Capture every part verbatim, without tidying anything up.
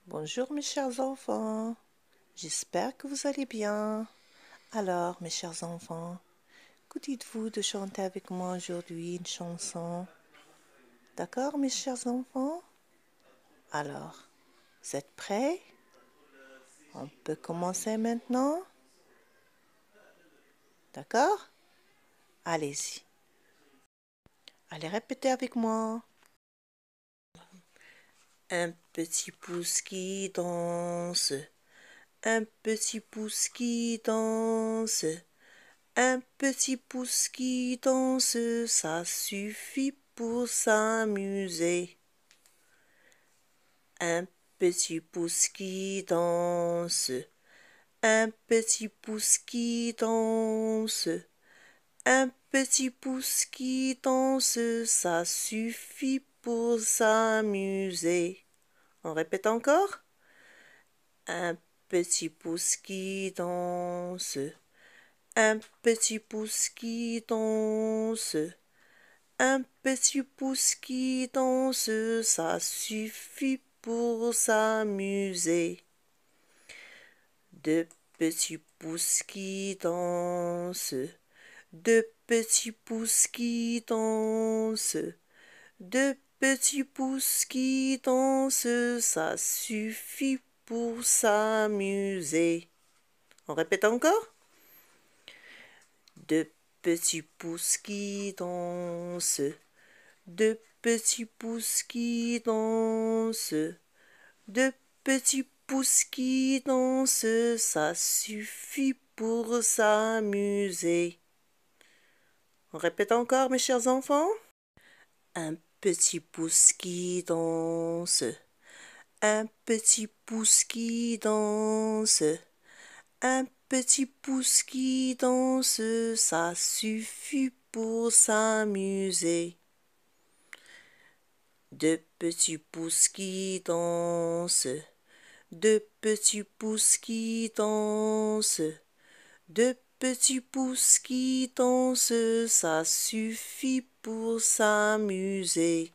Bonjour mes chers enfants, j'espère que vous allez bien. Alors mes chers enfants, que dites-vous de chanter avec moi aujourd'hui une chanson? D'accord mes chers enfants? Alors, vous êtes prêts? On peut commencer maintenant? D'accord? Allez-y. Allez répéter avec moi. Un petit pouce qui danse, un petit pouce qui danse, un petit pouce qui danse, ça suffit pour s'amuser. Un petit pouce qui danse, un petit pouce qui danse, un petit pouce qui danse, ça suffit pour s'amuser. On répète encore. Un petit pouce qui danse, un petit pouce qui danse, un petit pouce qui danse, ça suffit pour s'amuser. Deux petits pouces qui dansent, deux petits pouces qui dansent, deux petits pouces qui dansent, ça suffit pour s'amuser. On répète encore. Deux petits pouces qui dansent, deux petits pouces qui dansent, deux petits pouces qui dansent, ça suffit pour s'amuser. On répète encore, mes chers enfants. Un petit pouce qui danse, un petit pouce qui danse, un petit pouce qui danse, ça suffit pour s'amuser. Deux petits pouces qui dansent, deux petits pouces qui dansent, deux petits pouces qui dansent, ça suffit pour s'amuser.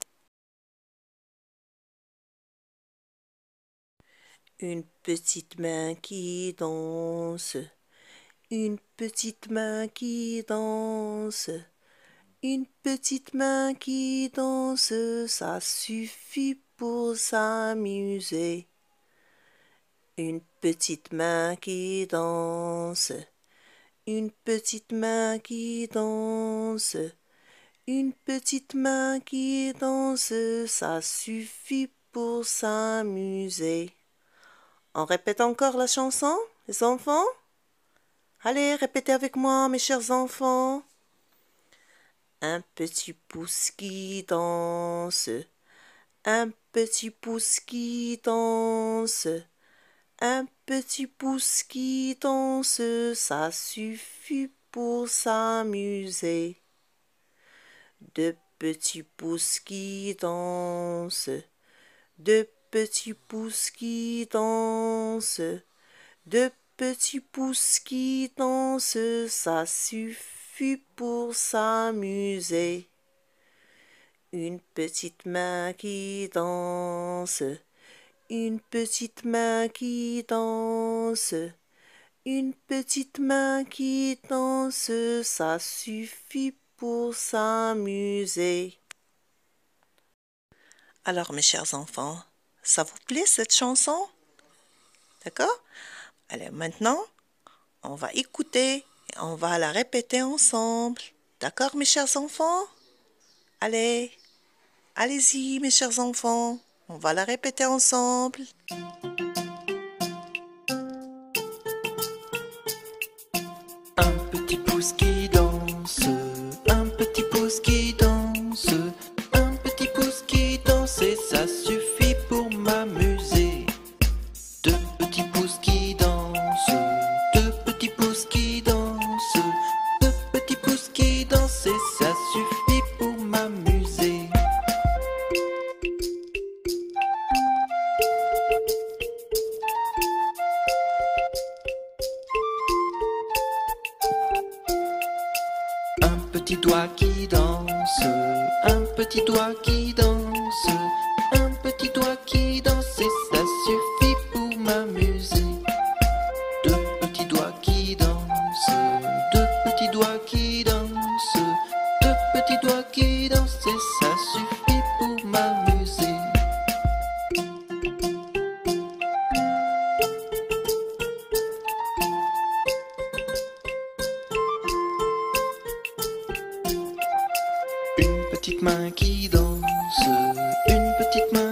Une petite main qui danse, une petite main qui danse, une petite main qui danse, ça suffit pour s'amuser. Une petite main qui danse, une petite main qui danse, une petite main qui danse, ça suffit pour s'amuser. On répète encore la chanson, les enfants? Allez, répétez avec moi, mes chers enfants. Un petit pouce qui danse, un petit pouce qui danse, un petit pouce qui danse, ça suffit pour s'amuser. Deux petits pouces qui dansent, deux petits pouces qui dansent, deux petits pouces qui dansent, ça suffit pour s'amuser. Une petite main qui danse, une petite main qui danse, une petite main qui danse, ça suffit pour s'amuser. Alors mes chers enfants, ça vous plaît cette chanson? D'accord? Allez, maintenant, on va écouter et on va la répéter ensemble. D'accord mes chers enfants? Allez, allez-y mes chers enfants, on va la répéter ensemble. Un petit pouce qui danse, un petit pouce qui danse, un petit pouce qui danse et ça suffit pour m'amuser. Deux petits pouces qui dansent, deux petits pouces qui dansent, deux petits pouces qui dansent et ça suffit pour m'amuser. Un petit doigt qui danse, un petit doigt qui danse, un petit doigt qui danse et ça suffit main qui danse, une petite main